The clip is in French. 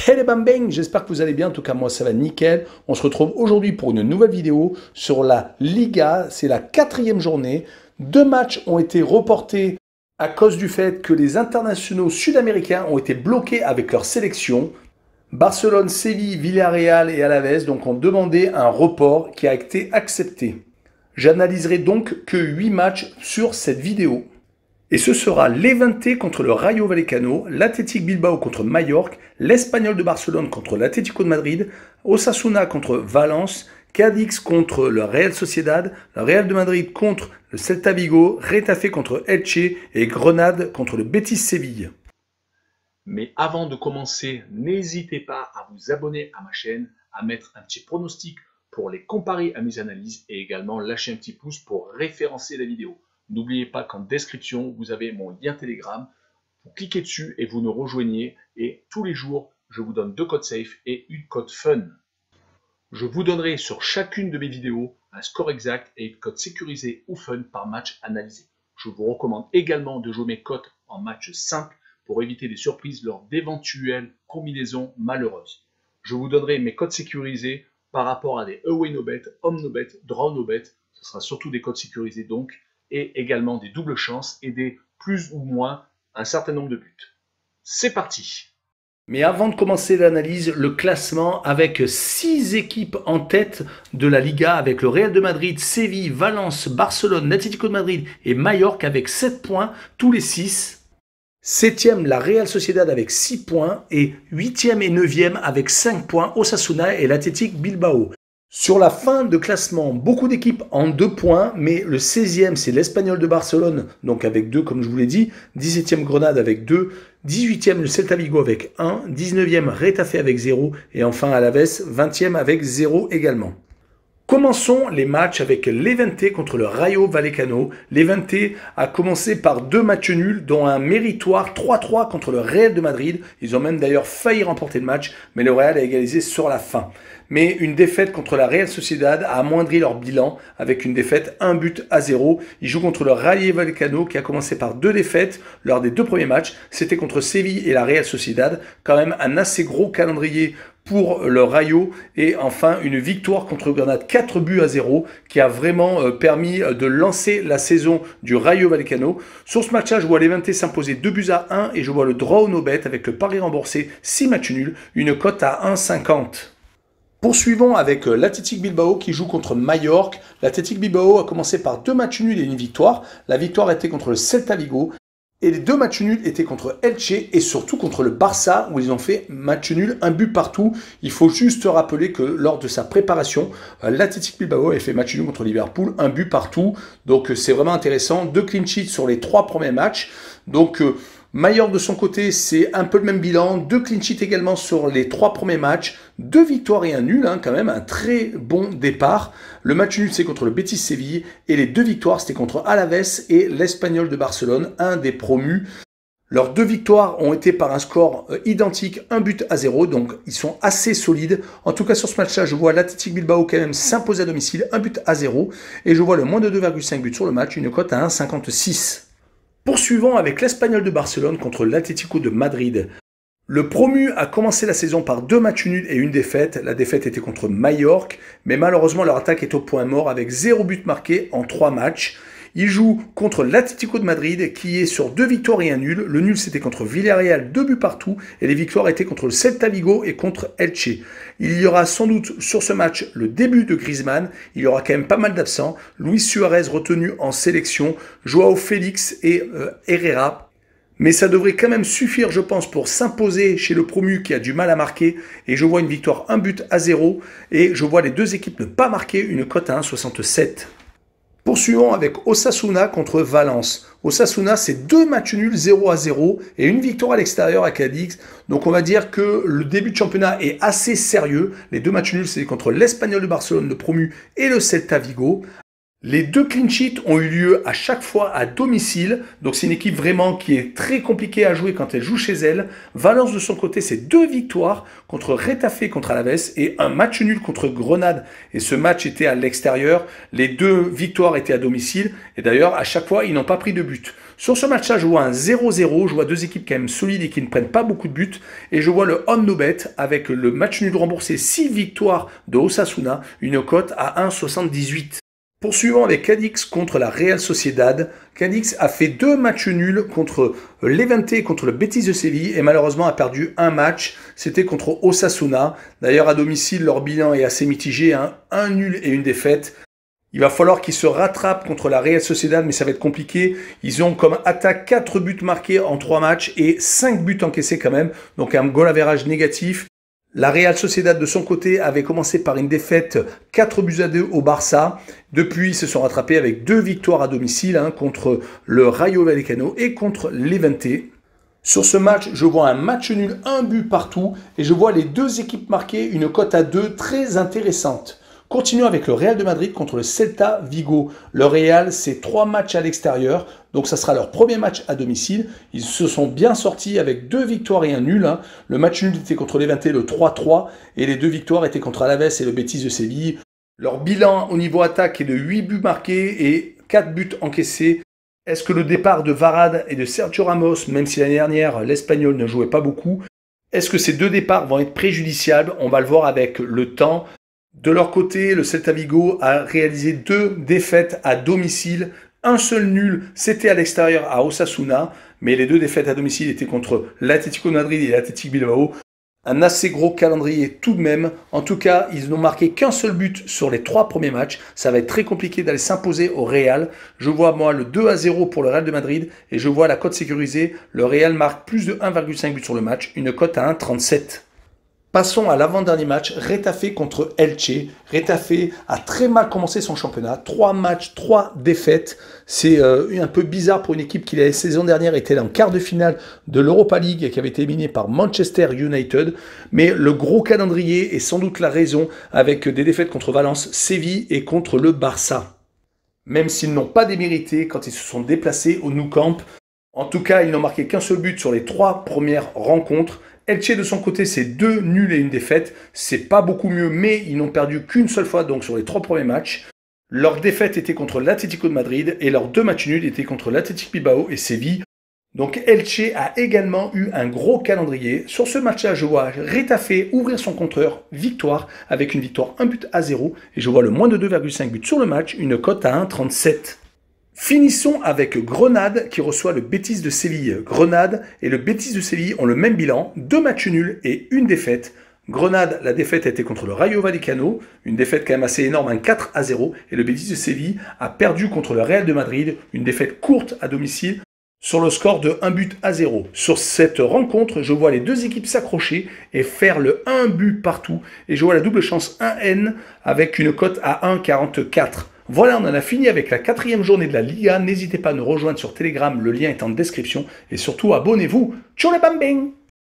Hey les bambins, j'espère que vous allez bien, en tout cas moi ça va nickel. On se retrouve aujourd'hui pour une nouvelle vidéo sur la Liga, c'est la 4e journée. 2 matchs ont été reportés à cause du fait que les internationaux sud-américains ont été bloqués avec leur sélection. Barcelone, Séville, Villarreal et Alaves donc ont demandé un report qui a été accepté. J'analyserai donc que 8 matchs sur cette vidéo. Et ce sera l'Levante contre le Rayo Vallecano, l'Athletic Bilbao contre Majorque, l'Espagnol de Barcelone contre l'Atlético de Madrid, Osasuna contre Valence, Cadix contre le Real Sociedad, le Real de Madrid contre le Celta Vigo, Retafe contre Elche et Grenade contre le Betis Séville. Mais avant de commencer, n'hésitez pas à vous abonner à ma chaîne, à mettre un petit pronostic pour les comparer à mes analyses et également lâcher un petit pouce pour référencer la vidéo. N'oubliez pas qu'en description, vous avez mon lien Telegram. Vous cliquez dessus et vous nous rejoignez. Et tous les jours, je vous donne 2 codes safe et une code fun. Je vous donnerai sur chacune de mes vidéos un score exact et une code sécurisé ou fun par match analysé. Je vous recommande également de jouer mes cotes en match simple pour éviter des surprises lors d'éventuelles combinaisons malheureuses. Je vous donnerai mes codes sécurisés par rapport à des away no bet, home no bet, draw no bet. Ce sera surtout des codes sécurisés donc. Et également des doubles chances et des plus ou moins un certain nombre de buts. C'est parti! Mais avant de commencer l'analyse, le classement avec 6 équipes en tête de la Liga avec le Real de Madrid, Séville, Valence, Barcelone, l'Atlético de Madrid et Majorque avec 7 points tous les 6. 7e, la Real Sociedad avec 6 points et 8e et 9e avec 5 points, Osasuna et l'Athletic Bilbao. Sur la fin de classement, beaucoup d'équipes en 2 points, mais le 16e, c'est l'Espagnol de Barcelone, donc avec 2 comme je vous l'ai dit, 17e Grenade avec 2, 18e le Celta Vigo avec 1, 19e Retafe avec 0, et enfin Alaves, 20e avec 0 également. Commençons les matchs avec l'Levante contre le Rayo Vallecano. L'Levante a commencé par 2 matchs nuls, dont un méritoire 3-3 contre le Real de Madrid. Ils ont même d'ailleurs failli remporter le match, mais le Real a égalisé sur la fin. Mais une défaite contre la Real Sociedad a amoindri leur bilan avec une défaite 1-0. Ils jouent contre le Rayo Vallecano qui a commencé par 2 défaites lors des 2 premiers matchs. C'était contre Séville et la Real Sociedad. Quand même un assez gros calendrier pour le Rayo et enfin une victoire contre Grenade 4-0 qui a vraiment permis de lancer la saison du Rayo Vallecano. Sur ce match-là, je vois Levante s'imposer 2-1 et je vois le draw no bet avec le pari remboursé 6 matchs nuls, une cote à 1,50. Poursuivons avec l'Athletic Bilbao qui joue contre Majorque. L'Athletic Bilbao a commencé par 2 matchs nuls et une victoire. La victoire était contre le Celta Vigo. Et les 2 matchs nuls étaient contre Elche et surtout contre le Barça où ils ont fait match nul, 1 but partout. Il faut juste rappeler que lors de sa préparation, l'Athletic Bilbao a fait match nul contre Liverpool, 1 but partout. Donc c'est vraiment intéressant. 2 clean sheets sur les 3 premiers matchs. Donc Majorque de son côté, c'est un peu le même bilan. 2 clean sheets également sur les 3 premiers matchs. 2 victoires et un nul, quand même un très bon départ. Le match nul, c'est contre le Betis Séville. Et les 2 victoires, c'était contre Alaves et l'Espagnol de Barcelone, un des promus. Leurs 2 victoires ont été par un score identique, 1-0. Donc ils sont assez solides. En tout cas, sur ce match-là, je vois l'Athletic Bilbao quand même s'imposer à domicile, 1-0. Et je vois le moins de 2,5 buts sur le match, une cote à 1,56. Poursuivons avec l'Espagnol de Barcelone contre l'Atlético de Madrid. Le promu a commencé la saison par 2 matchs nuls et une défaite. La défaite était contre Majorque, mais malheureusement leur attaque est au point mort avec 0 but marqué en 3 matchs. Ils jouent contre l'Atlético de Madrid qui est sur 2 victoires et un nul. Le nul c'était contre Villarreal, 2 buts partout et les victoires étaient contre le Celta Vigo et contre Elche. Il y aura sans doute sur ce match le début de Griezmann. Il y aura quand même pas mal d'absents. Luis Suarez retenu en sélection, Joao Félix et Herrera. Mais ça devrait quand même suffire, je pense, pour s'imposer chez le promu qui a du mal à marquer. Et je vois une victoire 1-0 et je vois les 2 équipes ne pas marquer, une cote à 1,67. Poursuivons avec Osasuna contre Valence. Osasuna, c'est 2 matchs nuls 0-0 et une victoire à l'extérieur à Cadix. Donc on va dire que le début de championnat est assez sérieux. Les 2 matchs nuls, c'est contre l'Espagnol de Barcelone, le promu, et le Celta Vigo. Les 2 clean sheets ont eu lieu à chaque fois à domicile. Donc c'est une équipe vraiment qui est très compliquée à jouer quand elle joue chez elle. Valence de son côté, c'est 2 victoires contre Retafe et contre Alaves et un match nul contre Grenade. Et ce match était à l'extérieur. Les 2 victoires étaient à domicile. Et d'ailleurs, à chaque fois, ils n'ont pas pris de but. Sur ce match-là, je vois un 0-0, je vois deux équipes quand même solides et qui ne prennent pas beaucoup de buts. Et je vois le on no bet avec le match nul remboursé, 6 victoires de Osasuna, une cote à 1,78. Poursuivons avec Cadix contre la Real Sociedad. Cadix a fait 2 matchs nuls contre Levante et contre le Betis de Séville et malheureusement a perdu un match. C'était contre Osasuna. D'ailleurs à domicile, leur bilan est assez mitigé, hein. Un nul et une défaite. Il va falloir qu'ils se rattrapent contre la Real Sociedad, mais ça va être compliqué. Ils ont comme attaque 4 buts marqués en 3 matchs et 5 buts encaissés quand même. Donc un goal average négatif. La Real Sociedad de son côté avait commencé par une défaite 4-2 au Barça. Depuis, ils se sont rattrapés avec 2 victoires à domicile, hein, contre le Rayo Vallecano et contre Levante. Sur ce match, je vois un match nul, un but partout et je vois les deux équipes marquer une cote à 2 très intéressante. Continuons avec le Real de Madrid contre le Celta Vigo. Le Real, c'est 3 matchs à l'extérieur, donc ça sera leur premier match à domicile. Ils se sont bien sortis avec 2 victoires et un nul, hein. Le match nul était contre Levante, le 3-3, et les 2 victoires étaient contre Alaves et le Betis de Séville. Leur bilan au niveau attaque est de 8 buts marqués et 4 buts encaissés. Est-ce que le départ de Varane et de Sergio Ramos, même si l'année dernière l'Espagnol ne jouait pas beaucoup, est-ce que ces 2 départs vont être préjudiciables? On va le voir avec le temps. De leur côté, le Celta Vigo a réalisé 2 défaites à domicile. Un seul nul, c'était à l'extérieur à Osasuna, mais les 2 défaites à domicile étaient contre l'Atlético de Madrid et l'Athletic Bilbao. Un assez gros calendrier tout de même. En tout cas, ils n'ont marqué qu'un seul but sur les 3 premiers matchs. Ça va être très compliqué d'aller s'imposer au Real. Je vois moi le 2-0 pour le Real de Madrid et je vois la cote sécurisée. Le Real marque plus de 1,5 but sur le match, une cote à 1,37. Passons à l'avant-dernier match, Retafe contre Elche. Retafe a très mal commencé son championnat, 3 matchs, 3 défaites. C'est un peu bizarre pour une équipe qui la saison dernière était en quart de finale de l'Europa League et qui avait été éliminée par Manchester United. Mais le gros calendrier est sans doute la raison avec des défaites contre Valence, Séville et contre le Barça. Même s'ils n'ont pas démérité quand ils se sont déplacés au Nou Camp. En tout cas, ils n'ont marqué qu'un seul but sur les 3 premières rencontres. Elche de son côté, c'est 2 nuls et une défaite. C'est pas beaucoup mieux, mais ils n'ont perdu qu'une seule fois donc sur les 3 premiers matchs. Leur défaite était contre l'Atlético de Madrid et leurs 2 matchs nuls étaient contre l'Athletic Bilbao et Séville. Donc Elche a également eu un gros calendrier. Sur ce match-là, je vois Retafe ouvrir son compteur, victoire, avec une victoire 1-0. Et je vois le moins de 2,5 buts sur le match, une cote à 1,37. Finissons avec Grenade qui reçoit le Betis de Séville. Grenade et le Betis de Séville ont le même bilan, 2 matchs nuls et une défaite. Grenade, la défaite était contre le Rayo Vallecano, une défaite quand même assez énorme, un 4-0. Et le Betis de Séville a perdu contre le Real de Madrid, une défaite courte à domicile, sur le score de 1-0. Sur cette rencontre, je vois les 2 équipes s'accrocher et faire le 1 but partout. Et je vois la double chance 1N avec une cote à 1,44. Voilà, on en a fini avec la 4e journée de la Liga. N'hésitez pas à nous rejoindre sur Telegram, le lien est en description. Et surtout, abonnez-vous. Ciao les bambins!